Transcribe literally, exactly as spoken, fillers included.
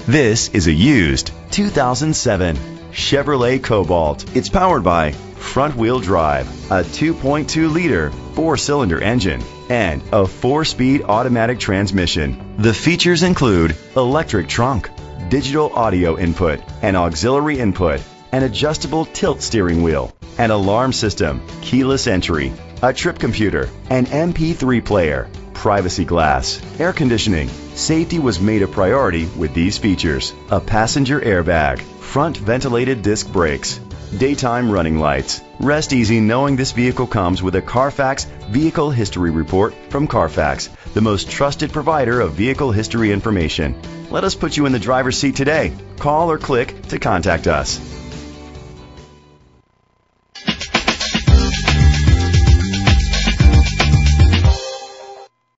This is a used two thousand seven Chevrolet Cobalt. It's powered by front-wheel drive, a two point two liter four-cylinder engine, and a four-speed automatic transmission. The features include electric trunk, digital audio input, an auxiliary input, an adjustable tilt steering wheel, an alarm system, keyless entry, a trip computer, an M P three player, privacy glass, air conditioning. Safety was made a priority with these features: a passenger airbag, front ventilated disc brakes, daytime running lights. Rest easy knowing this vehicle comes with a Carfax Vehicle History Report from Carfax, the most trusted provider of vehicle history information. Let us put you in the driver's seat today. Call or click to contact us.